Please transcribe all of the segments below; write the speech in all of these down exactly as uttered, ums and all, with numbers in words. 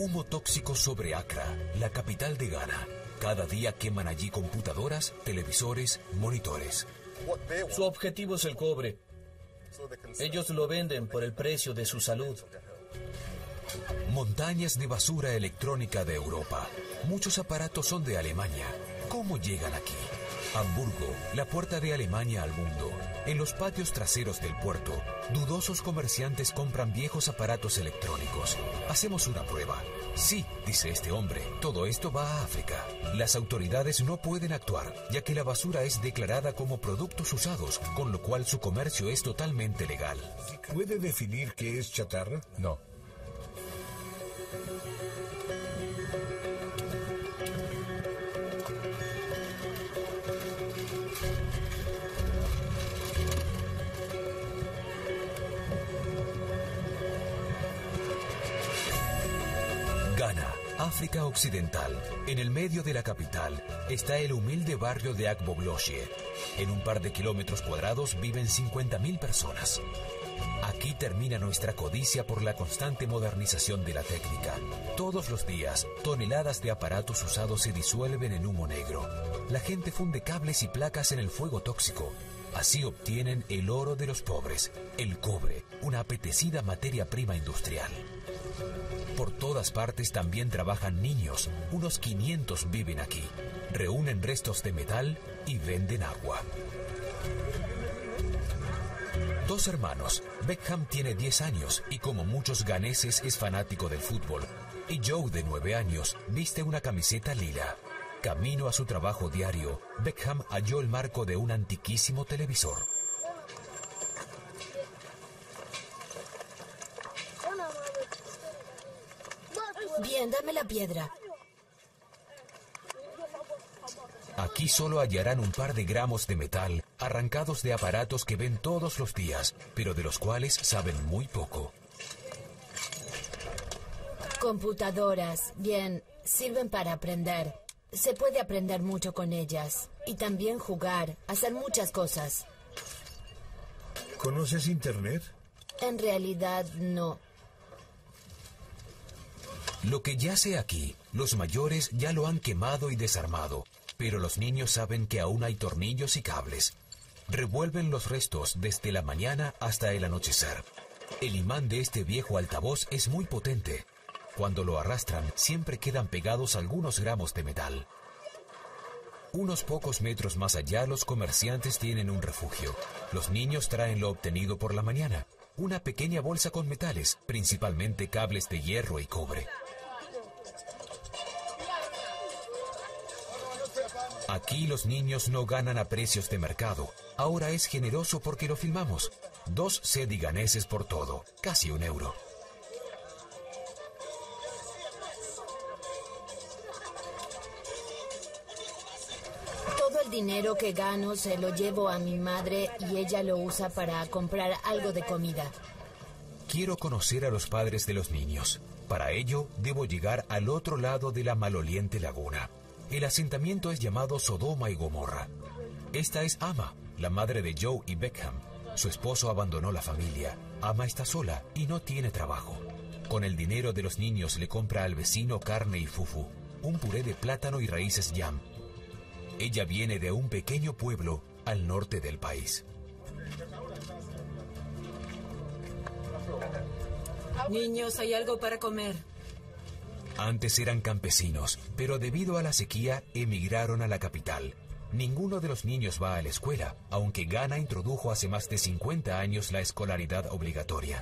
Humo tóxico sobre Accra, la capital de Ghana. Cada día queman allí computadoras, televisores, monitores. Su objetivo es el cobre. Ellos lo venden por el precio de su salud. Montañas de basura electrónica de Europa. Muchos aparatos son de Alemania. ¿Cómo llegan aquí? Hamburgo, la puerta de Alemania al mundo. En los patios traseros del puerto, dudosos comerciantes compran viejos aparatos electrónicos. Hacemos una prueba. Sí, dice este hombre, todo esto va a África. Las autoridades no pueden actuar, ya que la basura es declarada como productos usados, con lo cual su comercio es totalmente legal. ¿Puede definir qué es chatarra? No. Ghana, África Occidental. En el medio de la capital está el humilde barrio de Agbogbloshie. En un par de kilómetros cuadrados viven cincuenta mil personas. Aquí termina nuestra codicia por la constante modernización de la técnica. Todos los días, toneladas de aparatos usados se disuelven en humo negro. La gente funde cables y placas en el fuego tóxico. Así obtienen el oro de los pobres, el cobre, una apetecida materia prima industrial. Por todas partes también trabajan niños, unos quinientos viven aquí. Reúnen restos de metal y venden agua. Dos hermanos. Beckham tiene diez años y como muchos ganeses es fanático del fútbol. Y Joe, de nueve años, viste una camiseta lila. Camino a su trabajo diario, Beckham halló el marco de un antiquísimo televisor. Bien, dame la piedra. Aquí solo hallarán un par de gramos de metal arrancados de aparatos que ven todos los días, pero de los cuales saben muy poco. Computadoras, bien, sirven para aprender. Se puede aprender mucho con ellas. Y también jugar, hacer muchas cosas. ¿Conoces Internet? En realidad, no. Lo que yace aquí, los mayores ya lo han quemado y desarmado, pero los niños saben que aún hay tornillos y cables. Revuelven los restos desde la mañana hasta el anochecer. El imán de este viejo altavoz es muy potente. Cuando lo arrastran, siempre quedan pegados algunos gramos de metal. Unos pocos metros más allá, los comerciantes tienen un refugio. Los niños traen lo obtenido por la mañana. Una pequeña bolsa con metales, principalmente cables de hierro y cobre. Aquí los niños no ganan a precios de mercado. Ahora es generoso porque lo filmamos. Dos cedi ganeses por todo, casi un euro. Todo el dinero que gano se lo llevo a mi madre y ella lo usa para comprar algo de comida. Quiero conocer a los padres de los niños. Para ello, debo llegar al otro lado de la maloliente laguna. El asentamiento es llamado Sodoma y Gomorra. Esta es Ama, la madre de Joe y Beckham. Su esposo abandonó la familia. Ama está sola y no tiene trabajo. Con el dinero de los niños le compra al vecino carne y fufu, un puré de plátano y raíces yam. Ella viene de un pequeño pueblo al norte del país. Niños, ¿hay algo para comer? Antes eran campesinos, pero debido a la sequía emigraron a la capital. Ninguno de los niños va a la escuela, aunque Ghana introdujo hace más de cincuenta años la escolaridad obligatoria.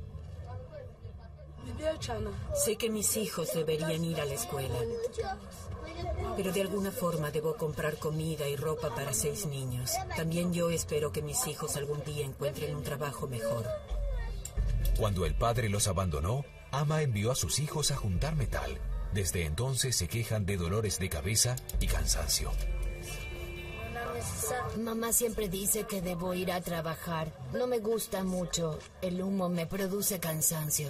Sé que mis hijos deberían ir a la escuela, pero de alguna forma debo comprar comida y ropa para seis niños. También yo espero que mis hijos algún día encuentren un trabajo mejor. Cuando el padre los abandonó, Ama envió a sus hijos a juntar metal. Desde entonces se quejan de dolores de cabeza y cansancio. Mamá siempre dice que debo ir a trabajar. No me gusta mucho. El humo me produce cansancio.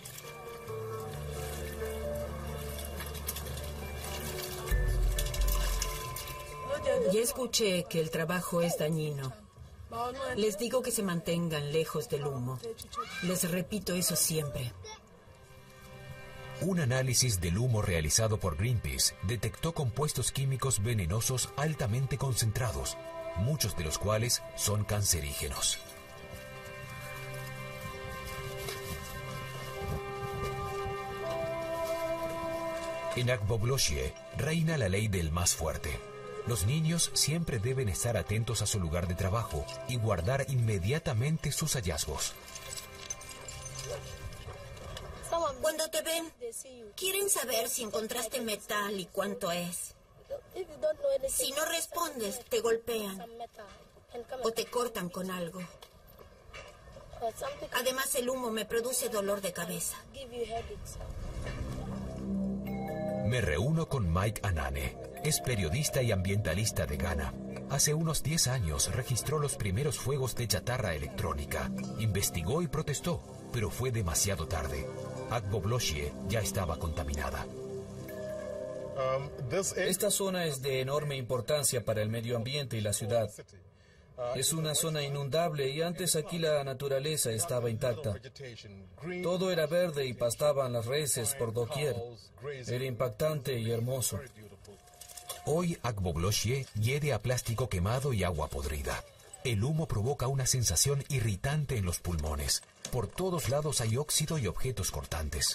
Ya escuché que el trabajo es dañino. Les digo que se mantengan lejos del humo. Les repito eso siempre. Un análisis del humo realizado por Greenpeace detectó compuestos químicos venenosos altamente concentrados, muchos de los cuales son cancerígenos. En Agbogbloshie reina la ley del más fuerte. Los niños siempre deben estar atentos a su lugar de trabajo y guardar inmediatamente sus hallazgos. Cuando te ven, quieren saber si encontraste metal y cuánto es. Si no respondes, te golpean o te cortan con algo. Además, el humo me produce dolor de cabeza. Me reúno con Mike Anane. Es periodista y ambientalista de Ghana. Hace unos diez años registró los primeros fuegos de chatarra electrónica. Investigó y protestó, pero fue demasiado tarde. Agbogbloshie ya estaba contaminada. Esta zona es de enorme importancia para el medio ambiente y la ciudad. Es una zona inundable y antes aquí la naturaleza estaba intacta. Todo era verde y pastaban las reses por doquier. Era impactante y hermoso. Hoy Agbogbloshie hiede a plástico quemado y agua podrida. El humo provoca una sensación irritante en los pulmones. Por todos lados hay óxido y objetos cortantes.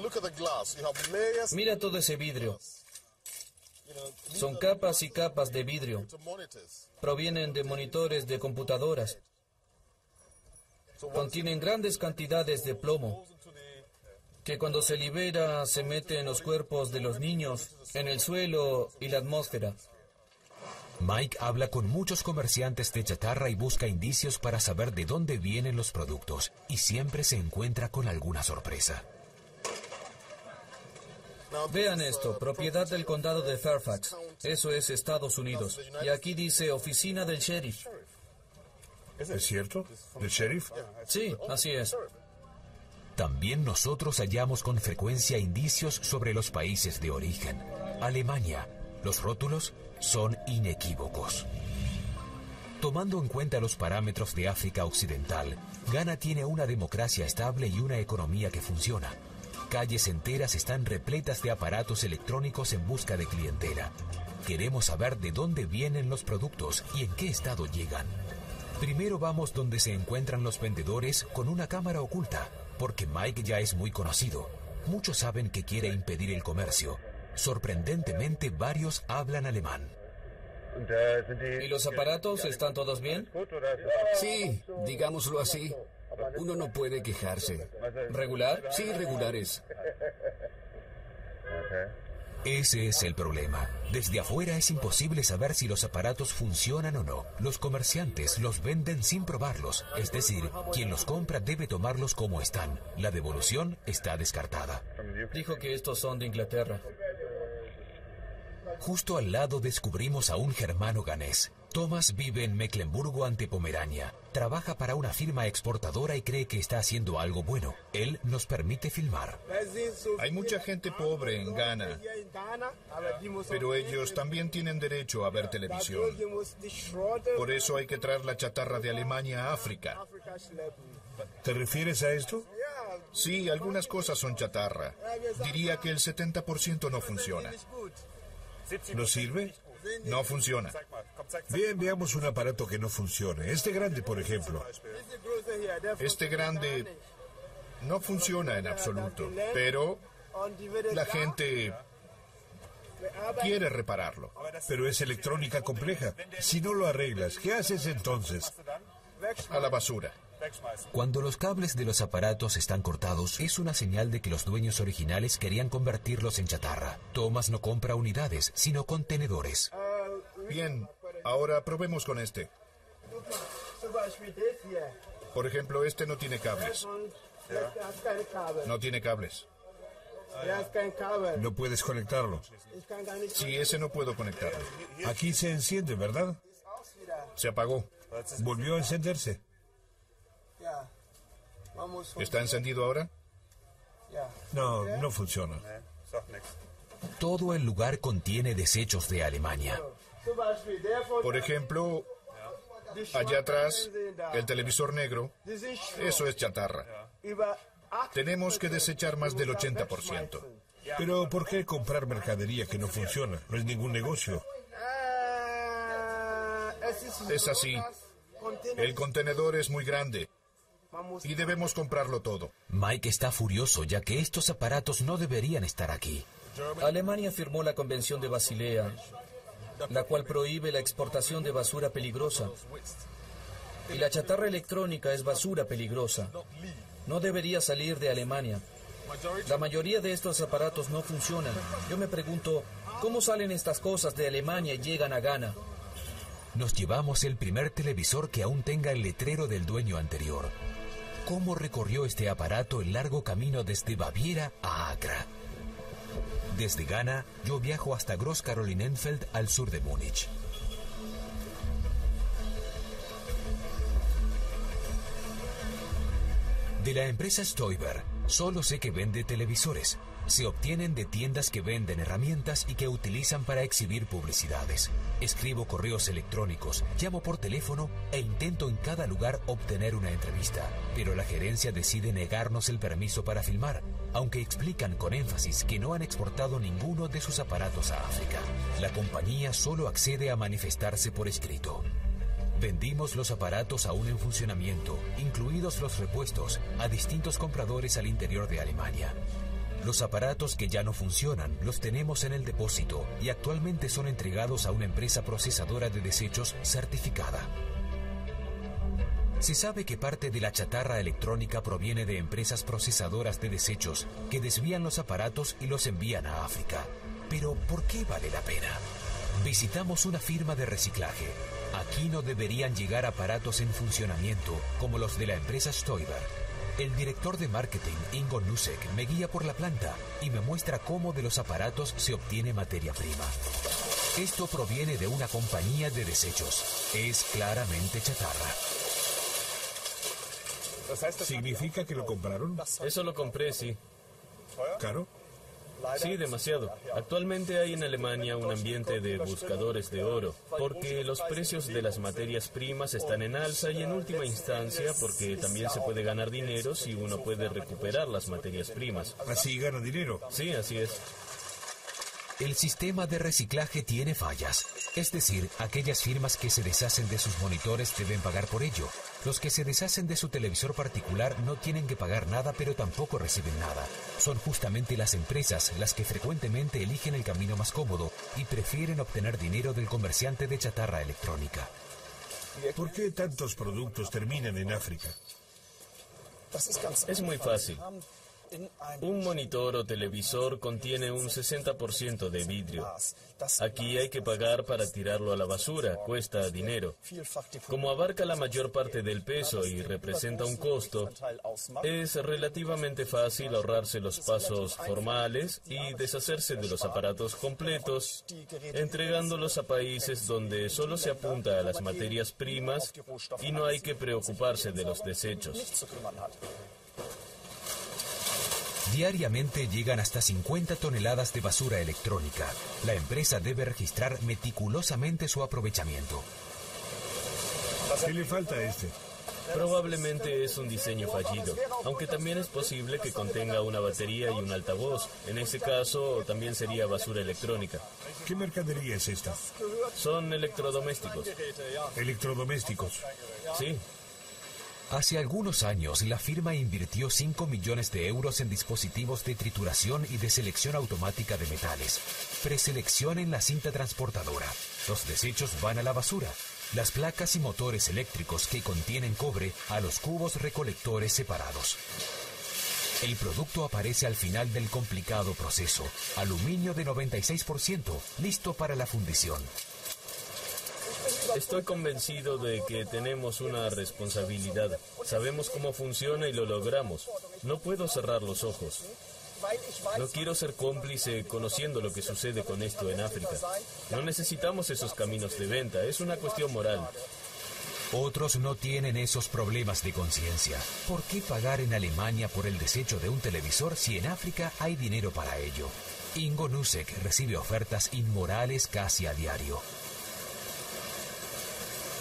Mira todo ese vidrio. Son capas y capas de vidrio. Provienen de monitores de computadoras. Contienen grandes cantidades de plomo, que cuando se libera se mete en los cuerpos de los niños, en el suelo y la atmósfera. Mike habla con muchos comerciantes de chatarra y busca indicios para saber de dónde vienen los productos, y siempre se encuentra con alguna sorpresa. Vean esto, propiedad del condado de Fairfax. Eso es Estados Unidos. Y aquí dice oficina del sheriff. ¿Es cierto? ¿Del sheriff? Sí, así es. También nosotros hallamos con frecuencia indicios sobre los países de origen. Alemania. Los rótulos son inequívocos. Tomando en cuenta los parámetros de África Occidental, Ghana tiene una democracia estable y una economía que funciona. Calles enteras están repletas de aparatos electrónicos en busca de clientela. Queremos saber de dónde vienen los productos y en qué estado llegan. Primero vamos donde se encuentran los vendedores con una cámara oculta, porque Mike ya es muy conocido. Muchos saben que quiere impedir el comercio. Sorprendentemente, varios hablan alemán. ¿Y los aparatos están todos bien? Sí, digámoslo así. Uno no puede quejarse. ¿Regular? Sí, regulares. Ese es el problema. Desde afuera es imposible saber si los aparatos funcionan o no. Los comerciantes los venden sin probarlos. Es decir, quien los compra debe tomarlos como están. La devolución está descartada. Dijo que estos son de Inglaterra. Justo al lado descubrimos a un germano ganés. Thomas vive en Mecklemburgo ante Pomerania. Trabaja para una firma exportadora y cree que está haciendo algo bueno. Él nos permite filmar. Hay mucha gente pobre en Ghana, pero ellos también tienen derecho a ver televisión. Por eso hay que traer la chatarra de Alemania a África. ¿Te refieres a esto? Sí, algunas cosas son chatarra. Diría que el setenta por ciento no funciona. ¿No sirve? No funciona. Bien, veamos un aparato que no funcione. Este grande, por ejemplo. Este grande no funciona en absoluto, pero la gente quiere repararlo. Pero es electrónica compleja. Si no lo arreglas, ¿qué haces entonces? A la basura. Cuando los cables de los aparatos están cortados, es una señal de que los dueños originales querían convertirlos en chatarra. Thomas no compra unidades, sino contenedores. Bien, ahora probemos con este. Por ejemplo, este no tiene cables. No tiene cables. No puedes conectarlo. Sí, ese no puedo conectarlo. Aquí se enciende, ¿verdad? Se apagó. Volvió a encenderse. ¿Está encendido ahora? No, no funciona. Todo el lugar contiene desechos de Alemania. Por ejemplo, allá atrás, el televisor negro, eso es chatarra. Tenemos que desechar más del ochenta por ciento. Pero ¿por qué comprar mercadería que no funciona? No es ningún negocio. Es así. El contenedor es muy grande y debemos comprarlo todo. Mike está furioso ya que estos aparatos no deberían estar aquí. Alemania firmó la Convención de Basilea, la cual prohíbe la exportación de basura peligrosa. Y la chatarra electrónica es basura peligrosa. No debería salir de Alemania. La mayoría de estos aparatos no funcionan. Yo me pregunto, ¿cómo salen estas cosas de Alemania y llegan a Ghana? Nos llevamos el primer televisor que aún tenga el letrero del dueño anterior. ¿Cómo recorrió este aparato el largo camino desde Baviera a Accra? Desde Ghana, yo viajo hasta Groß-Karolinenfeld, al sur de Múnich. De la empresa Stoiber, solo sé que vende televisores. Se obtienen de tiendas que venden herramientas y que utilizan para exhibir publicidades. Escribo correos electrónicos, llamo por teléfono e intento en cada lugar obtener una entrevista. Pero la gerencia decide negarnos el permiso para filmar, aunque explican con énfasis que no han exportado ninguno de sus aparatos a África. La compañía solo accede a manifestarse por escrito. Vendimos los aparatos aún en funcionamiento, incluidos los repuestos, a distintos compradores al interior de Alemania. Los aparatos que ya no funcionan los tenemos en el depósito y actualmente son entregados a una empresa procesadora de desechos certificada. Se sabe que parte de la chatarra electrónica proviene de empresas procesadoras de desechos que desvían los aparatos y los envían a África. Pero ¿por qué vale la pena? Visitamos una firma de reciclaje. Aquí no deberían llegar aparatos en funcionamiento como los de la empresa Stoiber. El director de marketing, Ingo Nusek, me guía por la planta y me muestra cómo de los aparatos se obtiene materia prima. Esto proviene de una compañía de desechos. Es claramente chatarra. ¿Significa que lo compraron? Eso lo compré, sí. ¿Caro? Sí, demasiado. Actualmente hay en Alemania un ambiente de buscadores de oro, porque los precios de las materias primas están en alza y en última instancia porque también se puede ganar dinero si uno puede recuperar las materias primas. ¿Así gana dinero? Sí, así es. El sistema de reciclaje tiene fallas, es decir, aquellas firmas que se deshacen de sus monitores deben pagar por ello. Los que se deshacen de su televisor particular no tienen que pagar nada, pero tampoco reciben nada. Son justamente las empresas las que frecuentemente eligen el camino más cómodo y prefieren obtener dinero del comerciante de chatarra electrónica. ¿Por qué tantos productos terminan en África? Es muy fácil. Un monitor o televisor contiene un sesenta por ciento de vidrio. Aquí hay que pagar para tirarlo a la basura, cuesta dinero. Como abarca la mayor parte del peso y representa un costo, es relativamente fácil ahorrarse los pasos formales y deshacerse de los aparatos completos, entregándolos a países donde solo se apunta a las materias primas y no hay que preocuparse de los desechos. Diariamente llegan hasta cincuenta toneladas de basura electrónica. La empresa debe registrar meticulosamente su aprovechamiento. ¿Qué le falta a este? Probablemente es un diseño fallido, aunque también es posible que contenga una batería y un altavoz. En ese caso, también sería basura electrónica. ¿Qué mercadería es esta? Son electrodomésticos. ¿Electrodomésticos? Sí. Hace algunos años, la firma invirtió cinco millones de euros en dispositivos de trituración y de selección automática de metales. Preseleccionen la cinta transportadora. Los desechos van a la basura. Las placas y motores eléctricos que contienen cobre a los cubos recolectores separados. El producto aparece al final del complicado proceso. Aluminio de noventa y seis por ciento, listo para la fundición. Estoy convencido de que tenemos una responsabilidad. Sabemos cómo funciona y lo logramos. No puedo cerrar los ojos. No quiero ser cómplice conociendo lo que sucede con esto en África. No necesitamos esos caminos de venta, es una cuestión moral. Otros no tienen esos problemas de conciencia. ¿Por qué pagar en Alemania por el desecho de un televisor si en África hay dinero para ello? Ingo Nusek recibe ofertas inmorales casi a diario.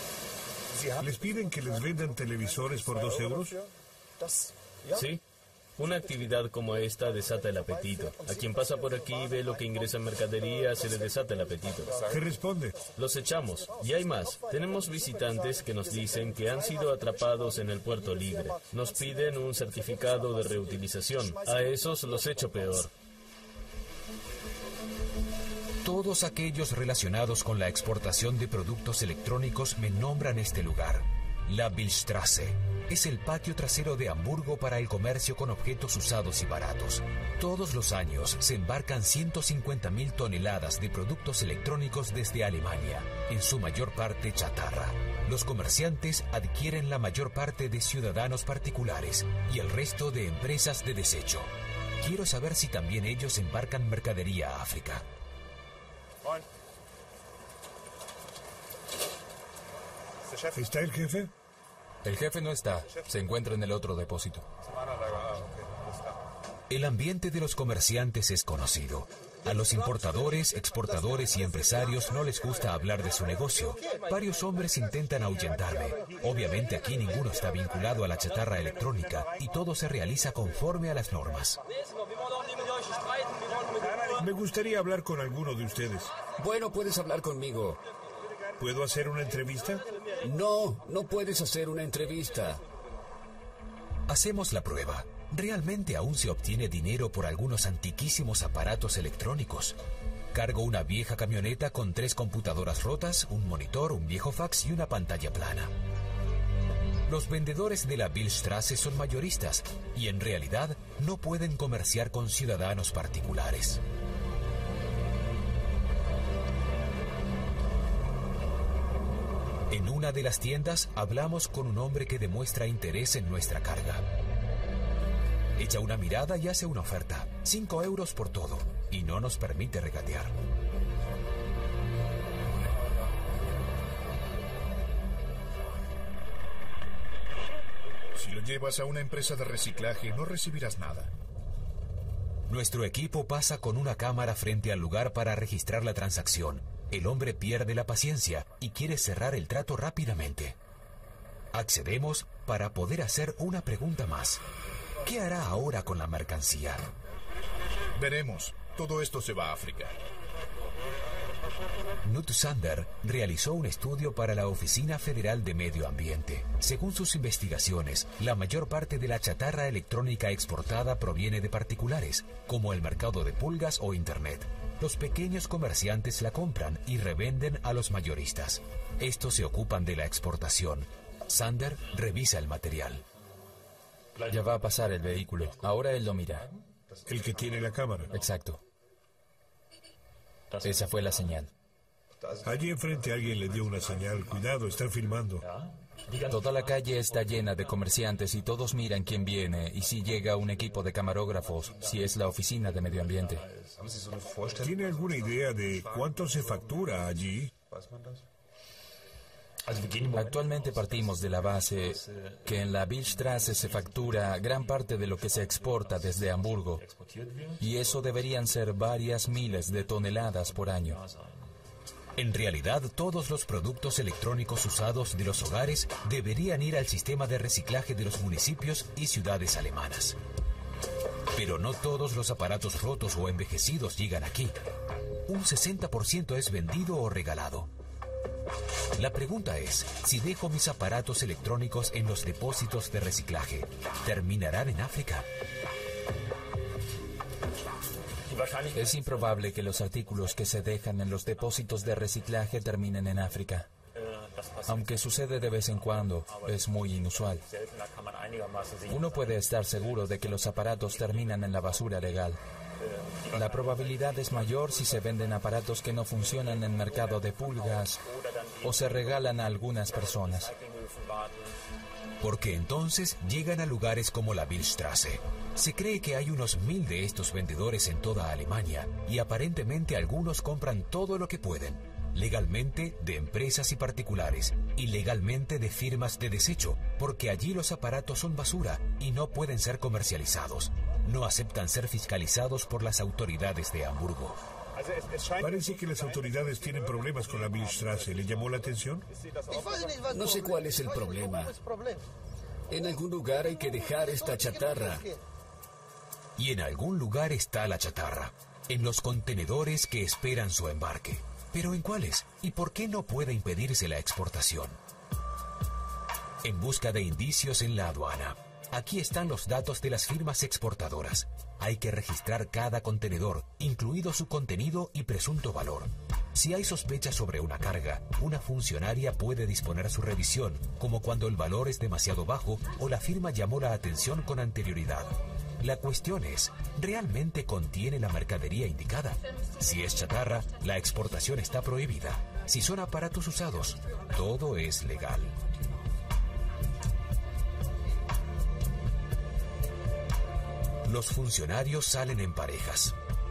¿Les piden que les vendan televisores por dos euros? Sí. Una actividad como esta desata el apetito. A quien pasa por aquí y ve lo que ingresa en mercadería, se le desata el apetito. ¿Qué responde? Los echamos. Y hay más. Tenemos visitantes que nos dicen que han sido atrapados en el puerto libre. Nos piden un certificado de reutilización. A esos los echo peor. Todos aquellos relacionados con la exportación de productos electrónicos me nombran este lugar. La Billstraße es el patio trasero de Hamburgo para el comercio con objetos usados y baratos. Todos los años se embarcan ciento cincuenta mil toneladas de productos electrónicos desde Alemania, en su mayor parte chatarra. Los comerciantes adquieren la mayor parte de ciudadanos particulares y el resto de empresas de desecho. Quiero saber si también ellos embarcan mercadería a África. ¿Está el jefe? El jefe no está. Se encuentra en el otro depósito. El ambiente de los comerciantes es conocido. A los importadores, exportadores y empresarios no les gusta hablar de su negocio. Varios hombres intentan ahuyentarme. Obviamente aquí ninguno está vinculado a la chatarra electrónica y todo se realiza conforme a las normas. Me gustaría hablar con alguno de ustedes. Bueno, puedes hablar conmigo. ¿Puedo hacer una entrevista? No, no puedes hacer una entrevista. Hacemos la prueba. ¿Realmente aún se obtiene dinero por algunos antiquísimos aparatos electrónicos? Cargo una vieja camioneta con tres computadoras rotas, un monitor, un viejo fax y una pantalla plana. Los vendedores de la Billstraße son mayoristas y en realidad no pueden comerciar con ciudadanos particulares. En una de las tiendas hablamos con un hombre que demuestra interés en nuestra carga. Echa una mirada y hace una oferta. Cinco euros por todo. Y no nos permite regatear. Si lo llevas a una empresa de reciclaje, no recibirás nada. Nuestro equipo pasa con una cámara frente al lugar para registrar la transacción. El hombre pierde la paciencia y quiere cerrar el trato rápidamente. Accedemos para poder hacer una pregunta más. ¿Qué hará ahora con la mercancía? Veremos. Todo esto se va a África. Knut Sander realizó un estudio para la Oficina Federal de Medio Ambiente. Según sus investigaciones, la mayor parte de la chatarra electrónica exportada proviene de particulares, como el mercado de pulgas o Internet. Los pequeños comerciantes la compran y revenden a los mayoristas. Estos se ocupan de la exportación. Sander revisa el material. Ya va a pasar el vehículo. Ahora él lo mira. El que tiene la cámara. Exacto. Esa fue la señal. Allí enfrente alguien le dio una señal. Cuidado, están filmando. Toda la calle está llena de comerciantes y todos miran quién viene y si llega un equipo de camarógrafos, si es la oficina de medio ambiente. ¿Tiene alguna idea de cuánto se factura allí? Actualmente partimos de la base que en la Billstraße se factura gran parte de lo que se exporta desde Hamburgo, y eso deberían ser varias miles de toneladas por año. En realidad, todos los productos electrónicos usados de los hogares deberían ir al sistema de reciclaje de los municipios y ciudades alemanas. Pero no todos los aparatos rotos o envejecidos llegan aquí. Un sesenta por ciento es vendido o regalado. La pregunta es, si dejo mis aparatos electrónicos en los depósitos de reciclaje, ¿terminarán en África? Es improbable que los artículos que se dejan en los depósitos de reciclaje terminen en África. Aunque sucede de vez en cuando, es muy inusual. Uno puede estar seguro de que los aparatos terminan en la basura legal. La probabilidad es mayor si se venden aparatos que no funcionan en mercado de pulgas o se regalan a algunas personas. Porque entonces llegan a lugares como la Billstraße. Se cree que hay unos mil de estos vendedores en toda Alemania y aparentemente algunos compran todo lo que pueden. Legalmente de empresas y particulares, y legalmente de firmas de desecho, porque allí los aparatos son basura y no pueden ser comercializados. No aceptan ser fiscalizados por las autoridades de Hamburgo. Parece que las autoridades tienen problemas con la Billstraße. ¿Le llamó la atención? No sé cuál es el problema. En algún lugar hay que dejar esta chatarra. Y en algún lugar está la chatarra, en los contenedores que esperan su embarque. ¿Pero en cuáles? ¿Y por qué no puede impedirse la exportación? En busca de indicios en la aduana. Aquí están los datos de las firmas exportadoras. Hay que registrar cada contenedor, incluido su contenido y presunto valor. Si hay sospecha sobre una carga, una funcionaria puede disponer su revisión, como cuando el valor es demasiado bajo o la firma llamó la atención con anterioridad. La cuestión es, ¿realmente contiene la mercadería indicada? Si es chatarra, la exportación está prohibida. Si son aparatos usados, todo es legal. Los funcionarios salen en parejas.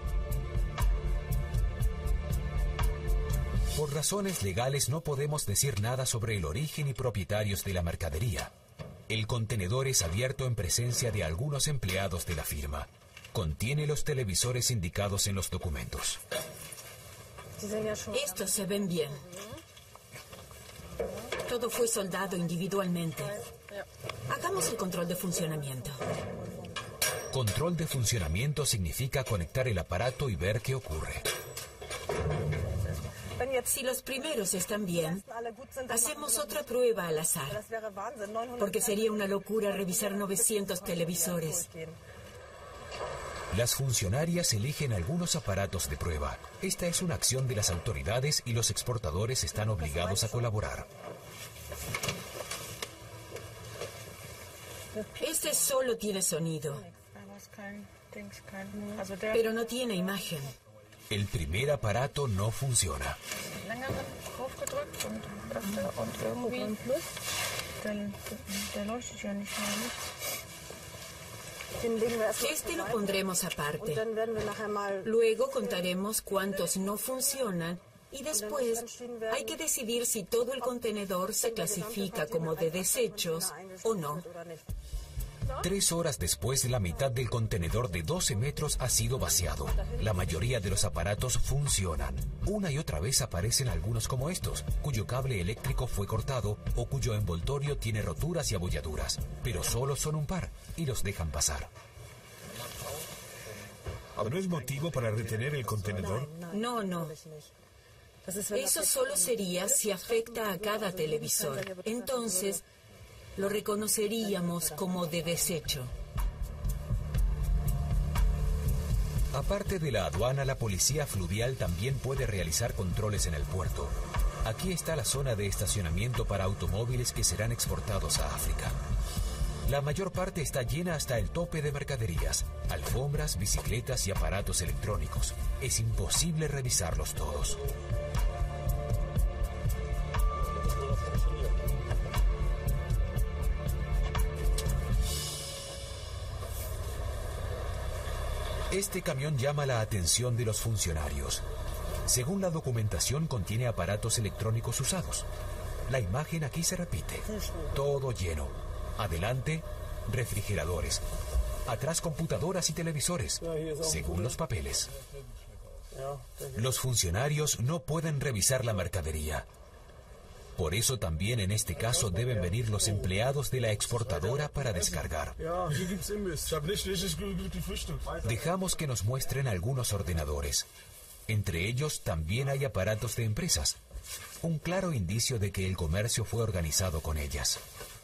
Por razones legales no podemos decir nada sobre el origen y propietarios de la mercadería. El contenedor es abierto en presencia de algunos empleados de la firma. Contiene los televisores indicados en los documentos. Estos se ven bien. Todo fue soldado individualmente. Hagamos el control de funcionamiento. Control de funcionamiento significa conectar el aparato y ver qué ocurre. Si los primeros están bien, hacemos otra prueba al azar, porque sería una locura revisar novecientos televisores. Las funcionarias eligen algunos aparatos de prueba. Esta es una acción de las autoridades y los exportadores están obligados a colaborar. Este solo tiene sonido, pero no tiene imagen. El primer aparato no funciona. Este lo pondremos aparte. Luego contaremos cuántos no funcionan y después hay que decidir si todo el contenedor se clasifica como de desechos o no. Tres horas después, la mitad del contenedor de doce metros ha sido vaciado. La mayoría de los aparatos funcionan. Una y otra vez aparecen algunos como estos, cuyo cable eléctrico fue cortado o cuyo envoltorio tiene roturas y abolladuras. Pero solo son un par y los dejan pasar. ¿No es motivo para retener el contenedor? No, no. Eso solo sería si afecta a cada televisor. Entonces, lo reconoceríamos como de desecho. Aparte de la aduana, la policía fluvial también puede realizar controles en el puerto. Aquí está la zona de estacionamiento para automóviles que serán exportados a África. La mayor parte está llena hasta el tope de mercaderías, alfombras, bicicletas y aparatos electrónicos. Es imposible revisarlos todos. Este camión llama la atención de los funcionarios. Según la documentación, contiene aparatos electrónicos usados. La imagen aquí se repite. Todo lleno. Adelante, refrigeradores. Atrás, computadoras y televisores, según los papeles. Los funcionarios no pueden revisar la mercadería. Por eso también en este caso deben venir los empleados de la exportadora para descargar. Dejamos que nos muestren algunos ordenadores. Entre ellos también hay aparatos de empresas. Un claro indicio de que el comercio fue organizado con ellas.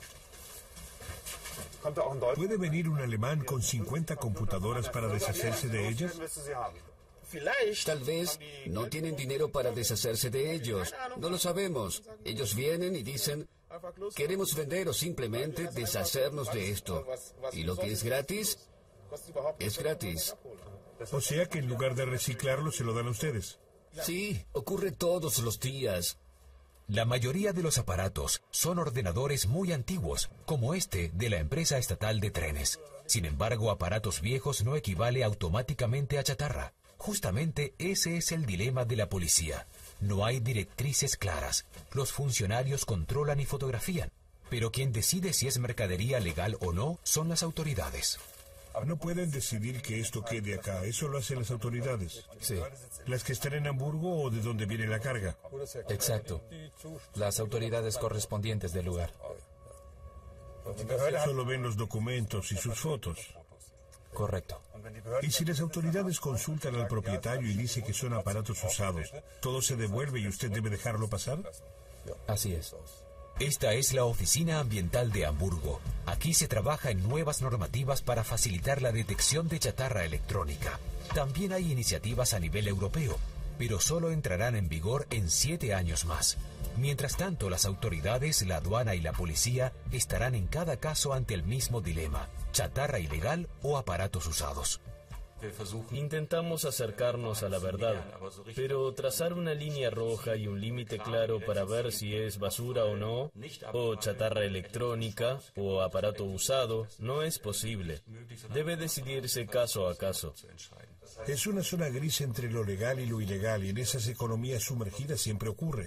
¿Puede venir un alemán con cincuenta computadoras para deshacerse de ellas? Tal vez no tienen dinero para deshacerse de ellos. No lo sabemos. Ellos vienen y dicen, queremos vender o simplemente deshacernos de esto. Y lo que es gratis, es gratis. O sea que en lugar de reciclarlo, se lo dan a ustedes. Sí, ocurre todos los días. La mayoría de los aparatos son ordenadores muy antiguos, como este de la empresa estatal de trenes. Sin embargo, aparatos viejos no equivale automáticamente a chatarra. Justamente ese es el dilema de la policía. No hay directrices claras. Los funcionarios controlan y fotografían. Pero quien decide si es mercadería legal o no son las autoridades. No pueden decidir que esto quede acá. Eso lo hacen las autoridades. Sí. ¿Las que están en Hamburgo o de dónde viene la carga? Exacto. Las autoridades correspondientes del lugar. Solo ven los documentos y sus fotos. Correcto. Y si las autoridades consultan al propietario y dice que son aparatos usados, ¿todo se devuelve y usted debe dejarlo pasar? Así es. Esta es la Oficina Ambiental de Hamburgo. Aquí se trabaja en nuevas normativas para facilitar la detección de chatarra electrónica. También hay iniciativas a nivel europeo, pero solo entrarán en vigor en siete años más. Mientras tanto, las autoridades, la aduana y la policía estarán en cada caso ante el mismo dilema: chatarra ilegal o aparatos usados. Intentamos acercarnos a la verdad, pero trazar una línea roja y un límite claro para ver si es basura o no, o chatarra electrónica, o aparato usado, no es posible. Debe decidirse caso a caso. Es una zona gris entre lo legal y lo ilegal, y en esas economías sumergidas siempre ocurre.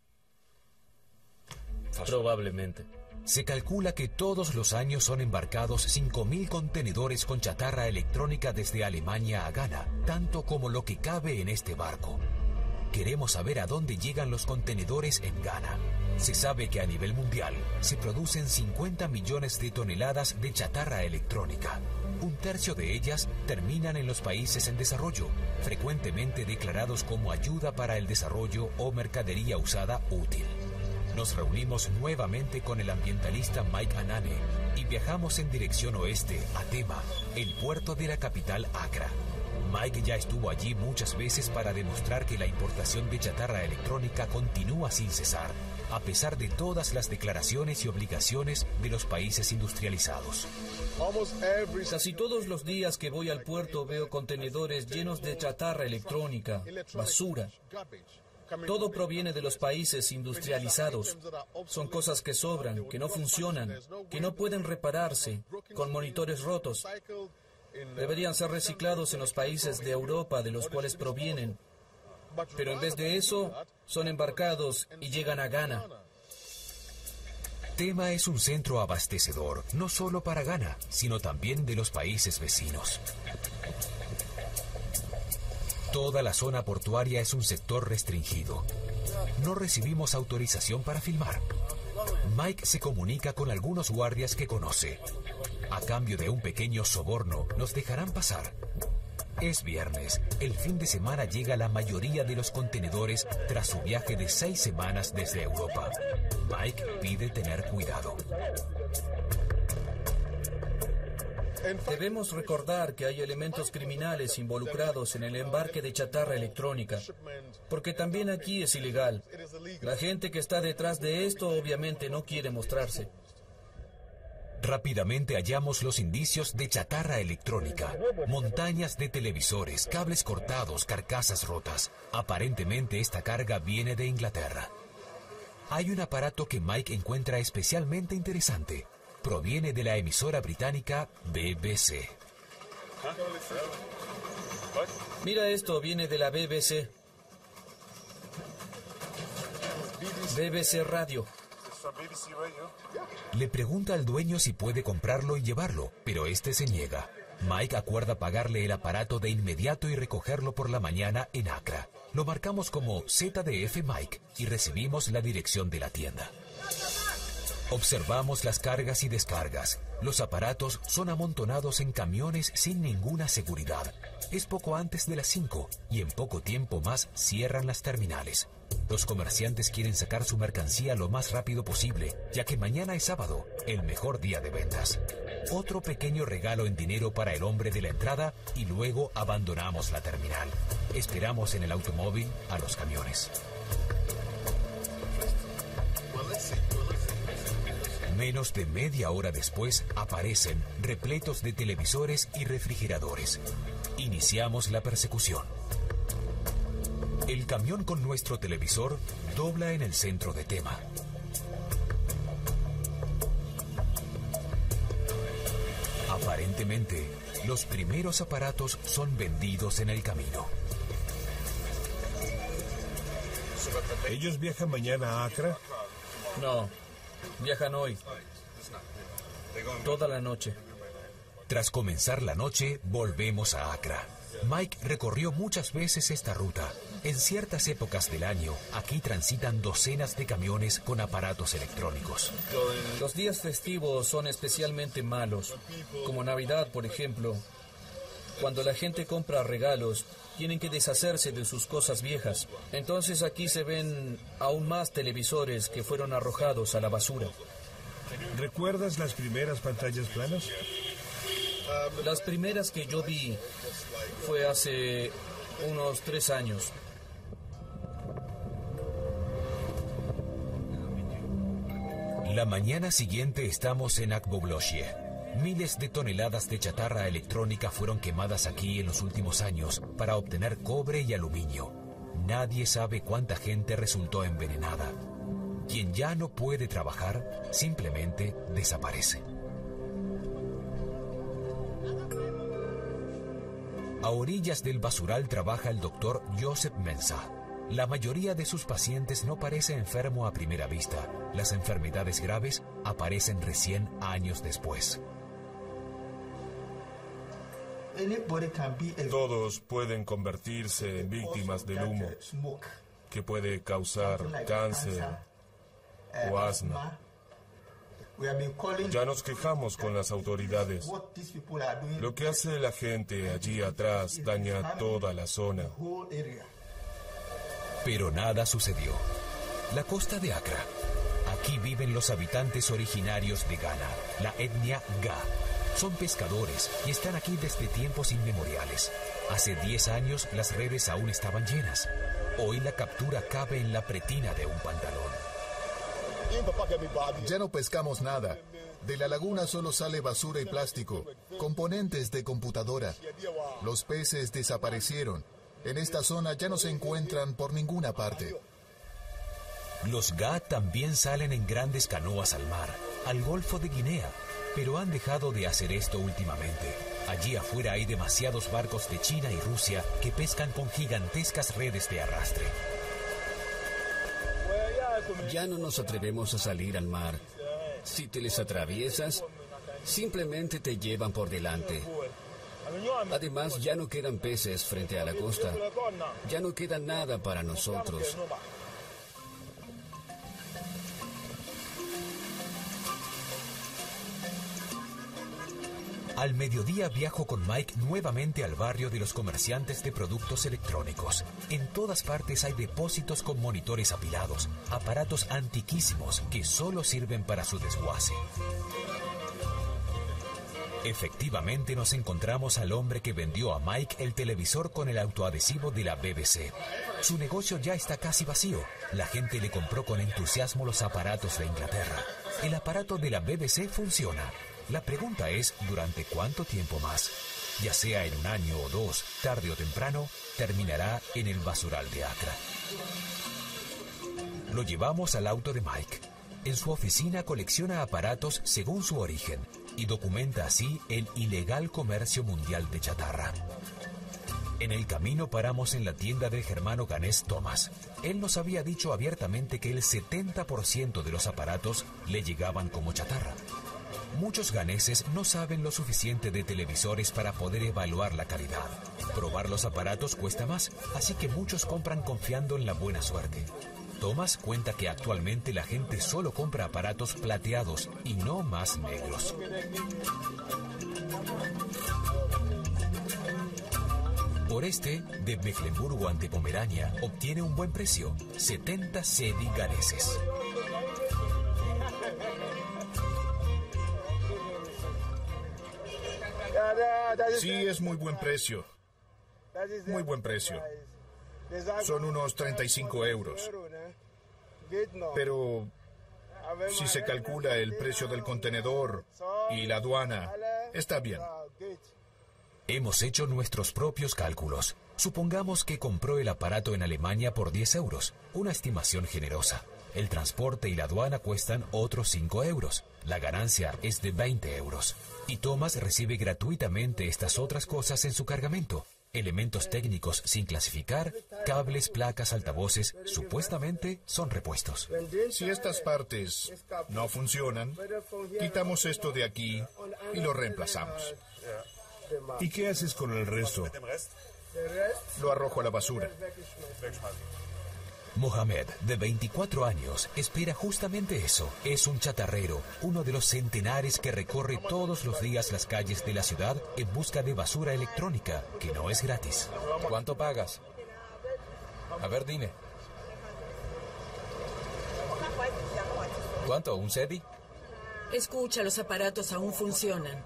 Probablemente. Se calcula que todos los años son embarcados cinco mil contenedores con chatarra electrónica desde Alemania a Ghana, tanto como lo que cabe en este barco. Queremos saber a dónde llegan los contenedores en Ghana. Se sabe que a nivel mundial se producen cincuenta millones de toneladas de chatarra electrónica. Un tercio de ellas terminan en los países en desarrollo, frecuentemente declarados como ayuda para el desarrollo o mercadería usada útil. Nos reunimos nuevamente con el ambientalista Mike Anane y viajamos en dirección oeste a Tema, el puerto de la capital Accra. Mike ya estuvo allí muchas veces para demostrar que la importación de chatarra electrónica continúa sin cesar, a pesar de todas las declaraciones y obligaciones de los países industrializados. Casi todos los días que voy al puerto veo contenedores llenos de chatarra electrónica, basura. Todo proviene de los países industrializados. Son cosas que sobran, que no funcionan, que no pueden repararse, con monitores rotos. Deberían ser reciclados en los países de Europa de los cuales provienen. Pero en vez de eso, son embarcados y llegan a Ghana. Tema es un centro abastecedor, no solo para Ghana, sino también de los países vecinos. Toda la zona portuaria es un sector restringido. No recibimos autorización para filmar. Mike se comunica con algunos guardias que conoce. A cambio de un pequeño soborno, nos dejarán pasar. Es viernes. El fin de semana llega la mayoría de los contenedores tras su viaje de seis semanas desde Europa. Mike pide tener cuidado. Debemos recordar que hay elementos criminales involucrados en el embarque de chatarra electrónica, porque también aquí es ilegal. La gente que está detrás de esto obviamente no quiere mostrarse. Rápidamente hallamos los indicios de chatarra electrónica. Montañas de televisores, cables cortados, carcasas rotas. Aparentemente esta carga viene de Inglaterra. Hay un aparato que Mike encuentra especialmente interesante. Proviene de la emisora británica B B C. Mira esto, viene de la B B C. B B C Radio. Le pregunta al dueño si puede comprarlo y llevarlo, pero este se niega. Mike acuerda pagarle el aparato de inmediato y recogerlo por la mañana en Accra. Lo marcamos como Z D F Mike y recibimos la dirección de la tienda. Observamos las cargas y descargas. Los aparatos son amontonados en camiones sin ninguna seguridad. Es poco antes de las cinco y en poco tiempo más cierran las terminales. Los comerciantes quieren sacar su mercancía lo más rápido posible, ya que mañana es sábado, el mejor día de ventas. Otro pequeño regalo en dinero para el hombre de la entrada y luego abandonamos la terminal. Esperamos en el automóvil a los camiones. Menos de media hora después aparecen repletos de televisores y refrigeradores. Iniciamos la persecución. El camión con nuestro televisor dobla en el centro de Tema. Aparentemente, los primeros aparatos son vendidos en el camino. ¿Ellos viajan mañana a Accra? No. Viajan hoy. Toda la noche. Tras comenzar la noche, volvemos a Accra. Mike recorrió muchas veces esta ruta. En ciertas épocas del año, aquí transitan docenas de camiones con aparatos electrónicos. Los días festivos son especialmente malos, como Navidad, por ejemplo. Cuando la gente compra regalos, tienen que deshacerse de sus cosas viejas. Entonces aquí se ven aún más televisores que fueron arrojados a la basura. ¿Recuerdas las primeras pantallas planas? Las primeras que yo vi fue hace unos tres años. La mañana siguiente estamos en Agbogbloshie. Miles de toneladas de chatarra electrónica fueron quemadas aquí en los últimos años para obtener cobre y aluminio. Nadie sabe cuánta gente resultó envenenada. Quien ya no puede trabajar, simplemente desaparece. A orillas del basural trabaja el doctor Joseph Mensah. La mayoría de sus pacientes no parece enfermo a primera vista. Las enfermedades graves aparecen recién años después. Todos pueden convertirse en víctimas del humo, que puede causar cáncer o asma. Ya nos quejamos con las autoridades. Lo que hace la gente allí atrás daña toda la zona. Pero nada sucedió. La costa de Accra. Aquí viven los habitantes originarios de Ghana, la etnia Ga. Son pescadores y están aquí desde tiempos inmemoriales. Hace diez años las redes aún estaban llenas. Hoy la captura cabe en la pretina de un pantalón. Ya no pescamos nada. De la laguna solo sale basura y plástico, componentes de computadora. Los peces desaparecieron. En esta zona ya no se encuentran por ninguna parte. Los Ga también salen en grandes canoas al mar, al Golfo de Guinea, pero han dejado de hacer esto últimamente. Allí afuera hay demasiados barcos de China y Rusia que pescan con gigantescas redes de arrastre. Ya no nos atrevemos a salir al mar. Si te les atraviesas, simplemente te llevan por delante. Además, ya no quedan peces frente a la costa. Ya no queda nada para nosotros. Al mediodía viajo con Mike nuevamente al barrio de los comerciantes de productos electrónicos. En todas partes hay depósitos con monitores apilados, aparatos antiquísimos que solo sirven para su desguace. Efectivamente nos encontramos al hombre que vendió a Mike el televisor con el autoadhesivo de la B B C. Su negocio ya está casi vacío. La gente le compró con entusiasmo los aparatos de Inglaterra. El aparato de la B B C funciona. La pregunta es, ¿durante cuánto tiempo más? Ya sea en un año o dos, tarde o temprano, terminará en el basural de Accra. Lo llevamos al auto de Mike. En su oficina colecciona aparatos según su origen y documenta así el ilegal comercio mundial de chatarra. En el camino paramos en la tienda del germano ganés Thomas. Él nos había dicho abiertamente que el setenta por ciento de los aparatos le llegaban como chatarra. Muchos ganeses no saben lo suficiente de televisores para poder evaluar la calidad. Probar los aparatos cuesta más, así que muchos compran confiando en la buena suerte. Thomas cuenta que actualmente la gente solo compra aparatos plateados y no más negros. Por este, de Mecklemburgo ante Pomerania, obtiene un buen precio, setenta cedi ganeses. Sí, es muy buen precio. Muy buen precio. Son unos treinta y cinco euros. Pero si se calcula el precio del contenedor y la aduana, está bien. Hemos hecho nuestros propios cálculos. Supongamos que compró el aparato en Alemania por diez euros, una estimación generosa. El transporte y la aduana cuestan otros cinco euros. La ganancia es de veinte euros. Y Thomas recibe gratuitamente estas otras cosas en su cargamento. Elementos técnicos sin clasificar, cables, placas, altavoces, supuestamente son repuestos. Si estas partes no funcionan, quitamos esto de aquí y lo reemplazamos. ¿Y qué haces con el resto? Lo arrojo a la basura. Mohamed, de veinticuatro años, espera justamente eso. Es un chatarrero, uno de los centenares que recorre todos los días las calles de la ciudad en busca de basura electrónica, que no es gratis. ¿Cuánto pagas? A ver, dime. ¿Cuánto? ¿Un SEDI? Escucha, los aparatos aún funcionan.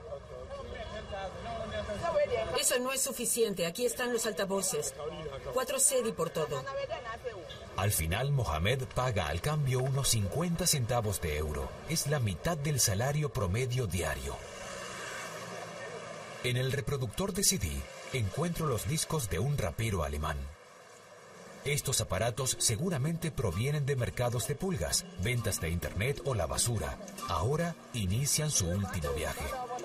Eso no es suficiente. Aquí están los altavoces. Cuatro SEDI por todo. Al final, Mohamed paga al cambio unos cincuenta centavos de euro. Es la mitad del salario promedio diario. En el reproductor de C D encuentro los discos de un rapero alemán. Estos aparatos seguramente provienen de mercados de pulgas, ventas de internet o la basura. Ahora inician su último viaje.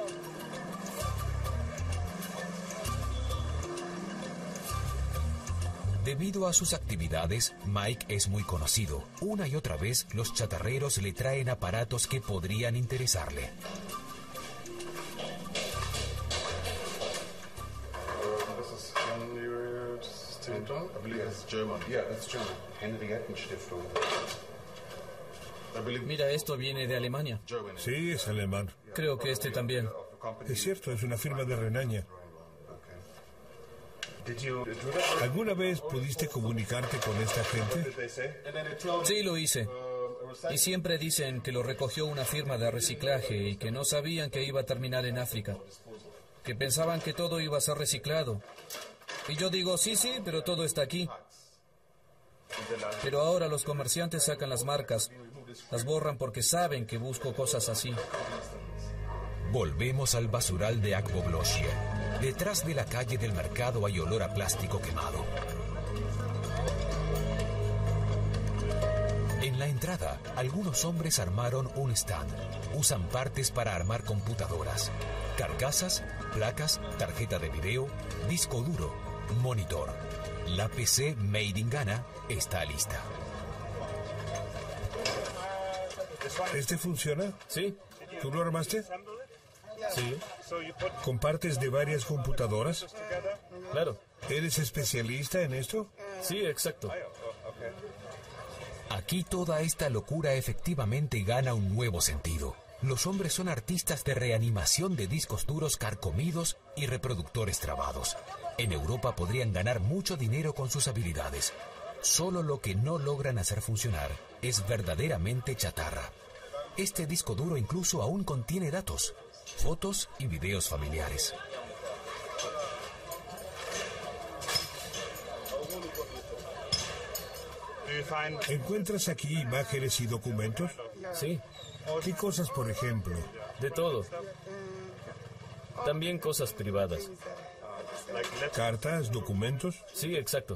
Debido a sus actividades, Mike es muy conocido. Una y otra vez, los chatarreros le traen aparatos que podrían interesarle. Mira, esto viene de Alemania. Sí, es alemán. Creo que este también. Es cierto, es una firma de Renania. ¿Alguna vez pudiste comunicarte con esta gente? Sí, lo hice. Y siempre dicen que lo recogió una firma de reciclaje y que no sabían que iba a terminar en África. Que pensaban que todo iba a ser reciclado. Y yo digo, sí, sí, pero todo está aquí. Pero ahora los comerciantes sacan las marcas, las borran porque saben que busco cosas así. Volvemos al basural de Akbobloshie. Detrás de la calle del mercado hay olor a plástico quemado. En la entrada, algunos hombres armaron un stand. Usan partes para armar computadoras. Carcasas, placas, tarjeta de video, disco duro, monitor. La P C Made in Ghana está lista. ¿Este funciona? Sí. ¿Tú lo armaste? Sí. ¿Con partes de varias computadoras? Claro. ¿Eres especialista en esto? Sí, exacto. Aquí toda esta locura efectivamente gana un nuevo sentido. Los hombres son artistas de reanimación de discos duros carcomidos y reproductores trabados. En Europa podrían ganar mucho dinero con sus habilidades. Solo lo que no logran hacer funcionar es verdaderamente chatarra. Este disco duro incluso aún contiene datos, fotos y videos familiares. ¿Encuentras aquí imágenes y documentos? Sí. ¿Qué cosas, por ejemplo? De todo. También cosas privadas. ¿Cartas, documentos? Sí, exacto.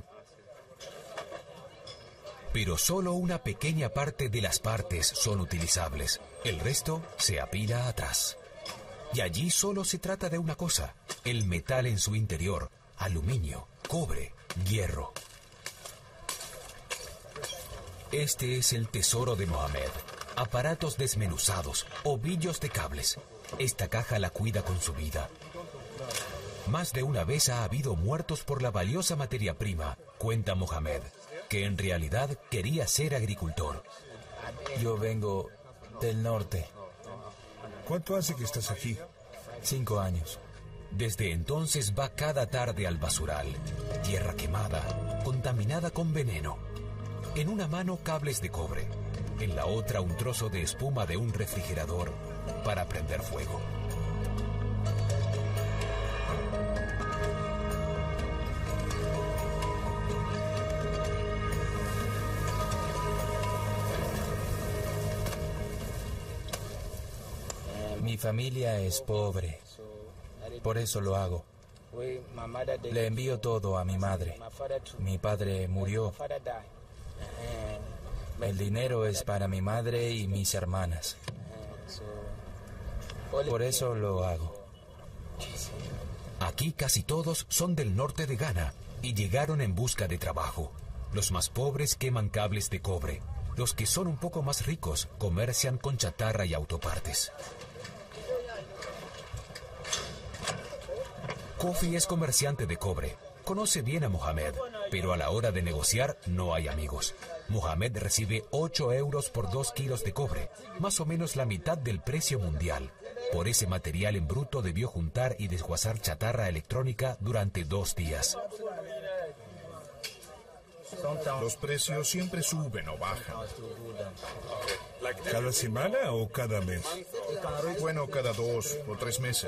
Pero solo una pequeña parte de las partes son utilizables. El resto se apila atrás. Y allí solo se trata de una cosa: el metal en su interior, aluminio, cobre, hierro. Este es el tesoro de Mohamed. Aparatos desmenuzados, ovillos de cables. Esta caja la cuida con su vida. Más de una vez ha habido muertos por la valiosa materia prima, cuenta Mohamed, que en realidad quería ser agricultor. Yo vengo del norte. ¿Cuánto hace que estás aquí? Cinco años. Desde entonces va cada tarde al basural. Tierra quemada, contaminada con veneno. En una mano cables de cobre, en la otra un trozo de espuma de un refrigerador para prender fuego. Mi familia es pobre, por eso lo hago. Le envío todo a mi madre. Mi padre murió. El dinero es para mi madre y mis hermanas. Por eso lo hago. Aquí casi todos son del norte de Ghana y llegaron en busca de trabajo. Los más pobres queman cables de cobre. Los que son un poco más ricos comercian con chatarra y autopartes. Kofi es comerciante de cobre. Conoce bien a Mohamed, pero a la hora de negociar no hay amigos. Mohamed recibe ocho euros por dos kilos de cobre, más o menos la mitad del precio mundial. Por ese material en bruto debió juntar y desguazar chatarra electrónica durante dos días. Los precios siempre suben o bajan. ¿Cada semana o cada mes? Bueno, cada dos o tres meses.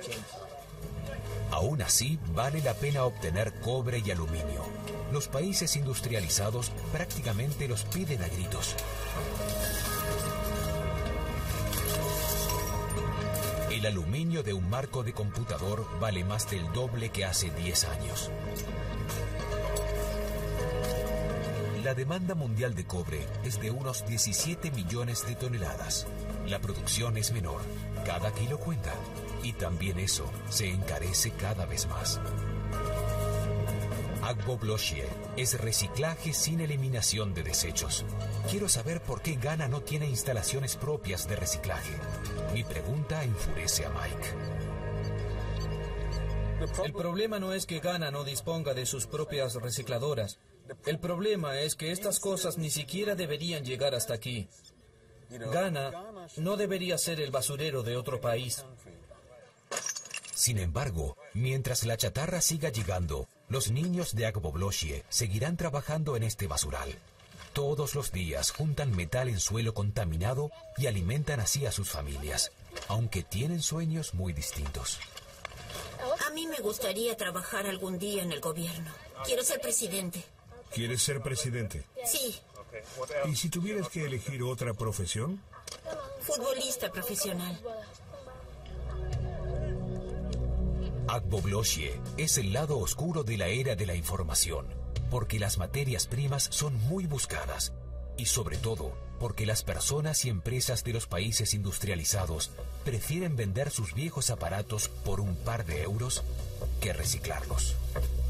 Aún así, vale la pena obtener cobre y aluminio. Los países industrializados prácticamente los piden a gritos. El aluminio de un marco de computador vale más del doble que hace diez años. La demanda mundial de cobre es de unos diecisiete millones de toneladas. La producción es menor, cada kilo cuenta, y también eso se encarece cada vez más. Agbogbloshie es reciclaje sin eliminación de desechos. Quiero saber por qué Ghana no tiene instalaciones propias de reciclaje. Mi pregunta enfurece a Mike. El problema no es que Ghana no disponga de sus propias recicladoras. El problema es que estas cosas ni siquiera deberían llegar hasta aquí. Ghana no debería ser el basurero de otro país. Sin embargo, mientras la chatarra siga llegando, los niños de Agbogbloshie seguirán trabajando en este basural. Todos los días juntan metal en suelo contaminado y alimentan así a sus familias, aunque tienen sueños muy distintos. A mí me gustaría trabajar algún día en el gobierno. Quiero ser presidente. ¿Quieres ser presidente? Sí. ¿Y si tuvieras que elegir otra profesión? Futbolista profesional. Agbogbloshie es el lado oscuro de la era de la información, porque las materias primas son muy buscadas y sobre todo porque las personas y empresas de los países industrializados prefieren vender sus viejos aparatos por un par de euros que reciclarlos.